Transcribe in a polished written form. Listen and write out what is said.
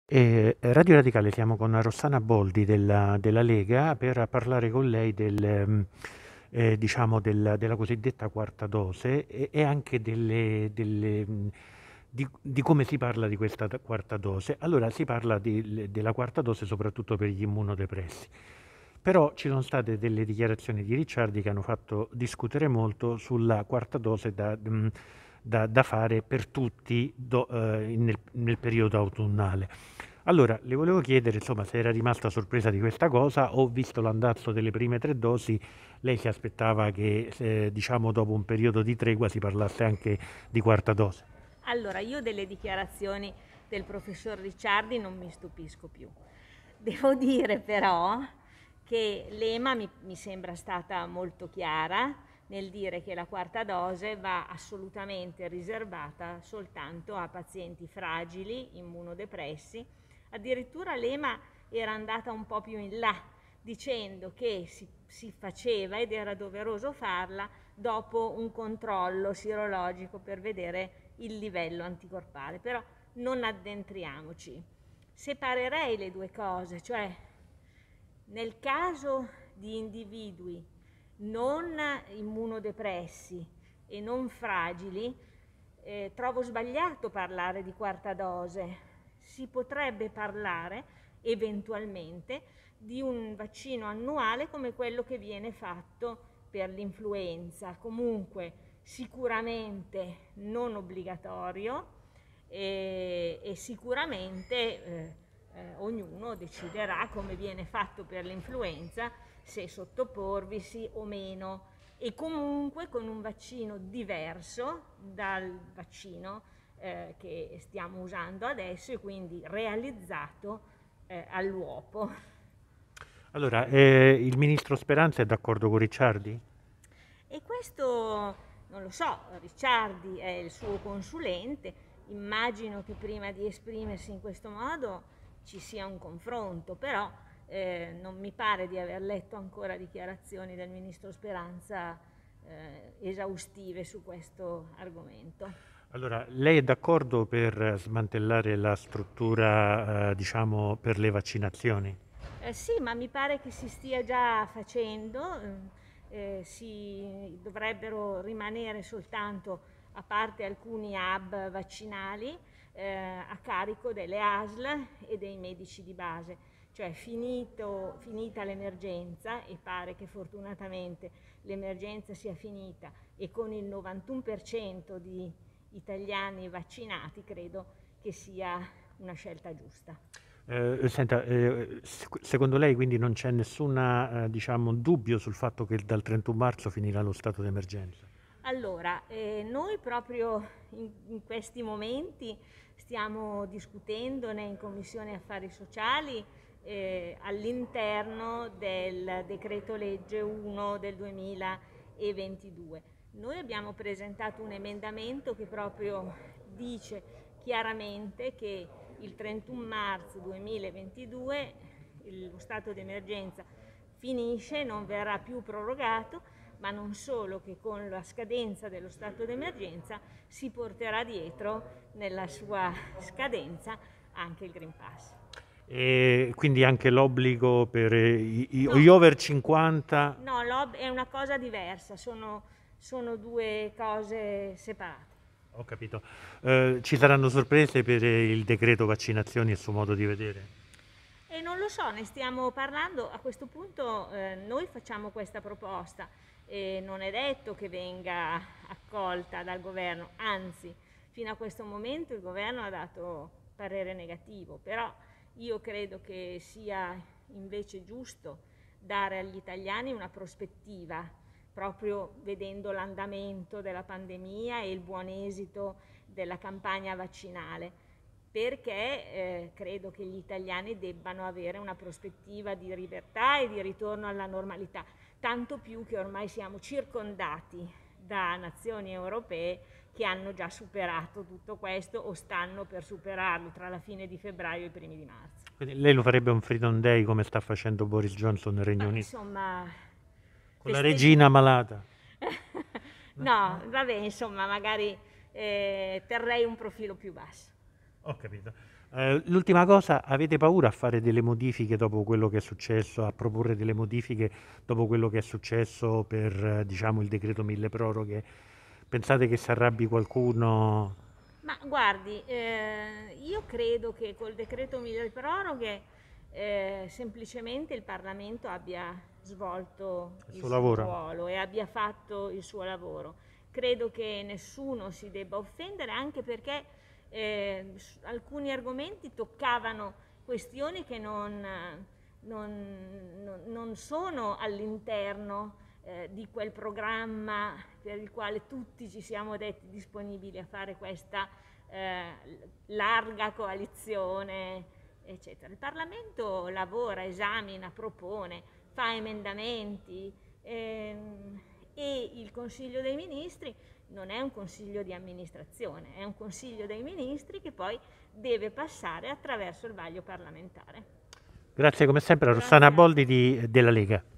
Radio Radicale, siamo con Rossana Boldi della Lega per parlare con lei diciamo della cosiddetta quarta dose e anche di come si parla di questa quarta dose. Allora, si parla della quarta dose soprattutto per gli immunodepressi. Però ci sono state delle dichiarazioni di Ricciardi che hanno fatto discutere molto sulla quarta dose da fare per tutti nel periodo autunnale. Allora, le volevo chiedere, insomma, se era rimasta sorpresa di questa cosa o, visto l'andazzo delle prime tre dosi, lei si aspettava che, diciamo, dopo un periodo di tregua si parlasse anche di quarta dose. Allora, io delle dichiarazioni del professor Ricciardi non mi stupisco più. Devo dire però che l'EMA mi sembra stata molto chiara nel dire che la quarta dose va assolutamente riservata soltanto a pazienti fragili, immunodepressi. Addirittura l'EMA era andata un po' più in là, dicendo che si faceva ed era doveroso farla dopo un controllo sierologico per vedere il livello anticorpale. Però non addentriamoci. Separerei le due cose, cioè nel caso di individui non immunodepressi e non fragili, trovo sbagliato parlare di quarta dose. Si potrebbe parlare eventualmente di un vaccino annuale come quello che viene fatto per l'influenza, comunque sicuramente non obbligatorio e sicuramente ognuno deciderà, come viene fatto per l'influenza, se sottoporvisi o meno, e comunque con un vaccino diverso dal vaccino che stiamo usando adesso e quindi realizzato all'uopo. Allora, il ministro Speranza è d'accordo con Ricciardi? E questo non lo so, Ricciardi è il suo consulente, immagino che prima di esprimersi in questo modo ci sia un confronto, però non mi pare di aver letto ancora dichiarazioni del ministro Speranza esaustive su questo argomento. Allora, lei è d'accordo per smantellare la struttura, diciamo, per le vaccinazioni? Sì, ma mi pare che si stia già facendo, si dovrebbero rimanere soltanto, a parte alcuni hub vaccinali, a carico delle ASL e dei medici di base. Cioè finita l'emergenza, e pare che fortunatamente l'emergenza sia finita, e con il 91% di italiani vaccinati credo che sia una scelta giusta. Senta, secondo lei quindi non c'è nessun diciamo, dubbio sul fatto che dal 31 marzo finirà lo stato d'emergenza? Allora, noi proprio in questi momenti stiamo discutendone in Commissione Affari Sociali all'interno del decreto legge 1 del 2022. Noi abbiamo presentato un emendamento che proprio dice chiaramente che il 31 marzo 2022 lo stato d'emergenza finisce, non verrà più prorogato, ma non solo, che con la scadenza dello stato d'emergenza si porterà dietro nella sua scadenza anche il Green Pass. E quindi anche l'obbligo per No, gli over 50? no, è una cosa diversa, sono due cose separate. Ho capito. Ci saranno sorprese per il decreto vaccinazioni e il suo modo di vedere? E non lo so, ne stiamo parlando, a questo punto noi facciamo questa proposta e non è detto che venga accolta dal governo, anzi fino a questo momento il governo ha dato parere negativo, però io credo che sia invece giusto dare agli italiani una prospettiva, proprio vedendo l'andamento della pandemia e il buon esito della campagna vaccinale, perché credo che gli italiani debbano avere una prospettiva di libertà e di ritorno alla normalità, tanto più che ormai siamo circondati da nazioni europee che hanno già superato tutto questo o stanno per superarlo tra la fine di febbraio e i primi di marzo. Quindi lei lo farebbe un Freedom Day come sta facendo Boris Johnson nel Regno Ma Unito? insomma, Con la festeggi... regina malata? No, vabbè, insomma, magari terrei un profilo più basso. Ho capito. L'ultima cosa, avete paura a fare delle modifiche dopo quello che è successo, a proporre delle modifiche dopo quello che è successo per, diciamo, il decreto mille proroghe? Pensate che si arrabbi qualcuno? Ma guardi, io credo che col decreto mille proroghe semplicemente il Parlamento abbia svolto Il il suo suo lavoro? ruolo e abbia fatto il suo lavoro. Credo che nessuno si debba offendere, anche perché alcuni argomenti toccavano questioni che non sono all'interno di quel programma per il quale tutti ci siamo detti disponibili a fare questa eh, larga coalizione, eccetera. Il Parlamento lavora, esamina, propone, fa emendamenti e il Consiglio dei Ministri non è un consiglio di amministrazione, è un consiglio dei ministri che poi deve passare attraverso il vaglio parlamentare. Grazie come sempre a Grazie Rossana a Boldi lei. della Lega.